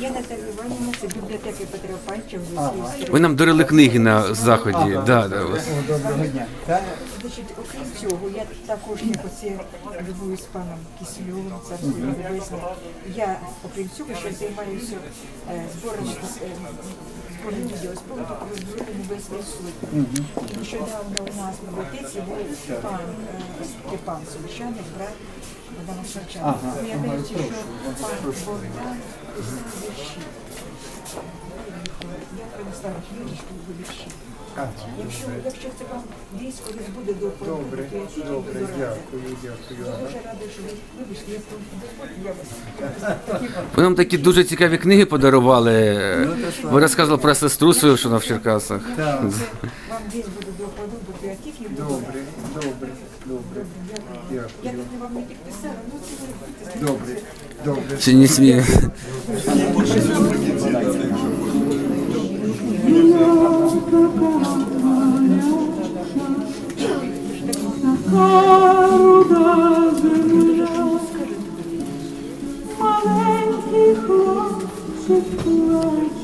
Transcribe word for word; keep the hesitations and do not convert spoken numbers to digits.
Я Наталія Іванівна, це бібліотека Петра Панча. Ви нам дарили книги на заході. Ага. Да, да. О, доброго дня. Так? Значить, окрім цього, я також як оце любую з паном Кисельовим, царство небесне. Я, окрім цього, ще займаюся е, збором е, збором відеоспорту про зброю Небесної Сотні. І нещодавно у нас в бібліотеці був пан е, Степан Сумчаник, брат Богдана Сумчаника. Ага, Виявляється, ага, що пан Богдан писав вірші. Я принесла книжечку в вірші. Ага. Якщо, якщо це вам десь колись буде до вподоби, Добре, то я тільки добре, буду рада. дякую, дякую. Я Ага. дуже рада, що ви вибачте, я дозвольте, я вас такі Ви нам такі дуже цікаві книги подарували. Ви розказували про сестру свою, що вона в Черкасах. Так. вам десь буде до вподоби, то я тільки буду Добре, рада. добре, добре. Я Дякую. тут вам не підписала, ну це ви будете Добре, добре. Чи не смію? Маленький хлопчик плаче.